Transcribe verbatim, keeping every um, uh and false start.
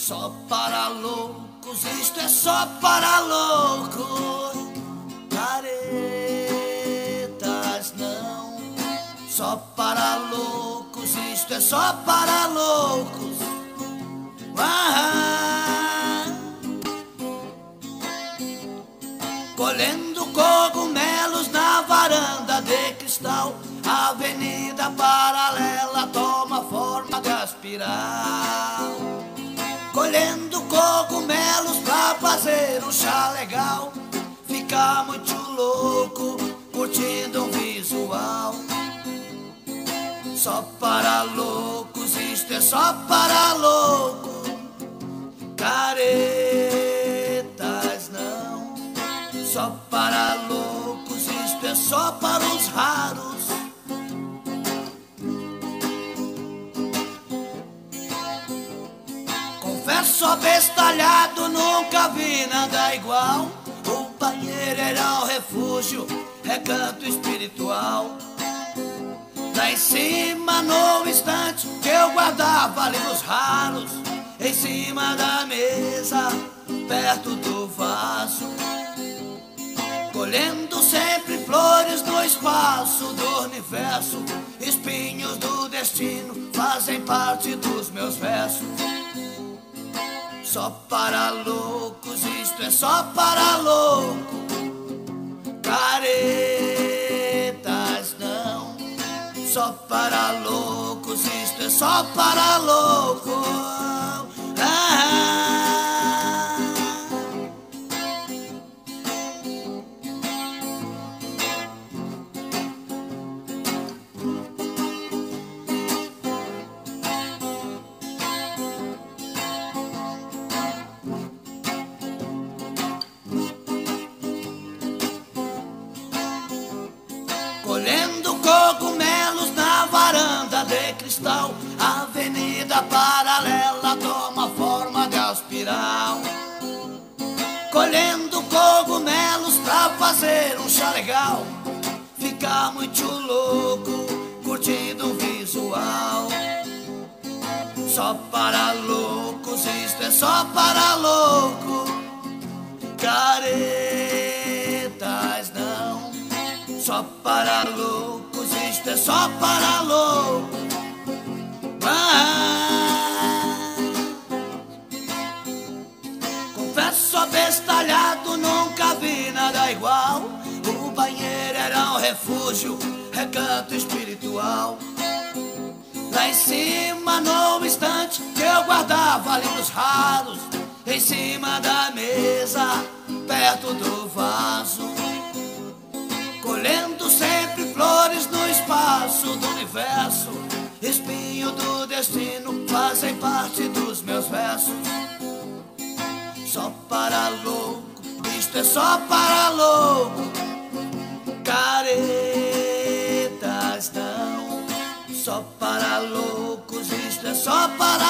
Só para loucos, isto é só para loucos. Caretas não. Só para loucos, isto é só para loucos. Ah, colhendo cogumelos na varanda de cristal, a avenida paralela toma forma de espiral. Colhendo cogumelos pra fazer um chá legal, fica muito louco, curtindo um visual. Só para loucos, isto é só para loucos. Caretas não. Só para loucos, isto é só para os raros. Confesso abestalhado, nunca vi nada igual. O banheiro era um refúgio, recanto espiritual. Lá em cima, no instante que eu guardava livros raros, em cima da mesa, perto do vaso, colhendo sempre flores no espaço do universo. Espinhos do destino fazem parte dos meus versos. Só para loucos, isto é só para louco. Caretas não. Só para loucos, isto é só para louco. Ah, colhendo cogumelos na varanda de cristal, a avenida paralela toma forma de espiral. Colhendo cogumelos pra fazer um chá legal, fica muito louco, curtindo um visual. Só para loucos, isto é só para louco. Caretas não. Só para loucos, isto é só para loucos. Ah, confesso abestalhado, nunca vi nada igual. O banheiro era um refúgio, recanto espiritual. Lá em cima, no instante que eu guardava livros raros, em cima da mesa, perto do vaso, colhendo sempre flores no espaço do universo. Espinho do destino fazem parte dos meus versos. Só para louco, isto é só para louco. Caretas não. Só para loucos, isto é só para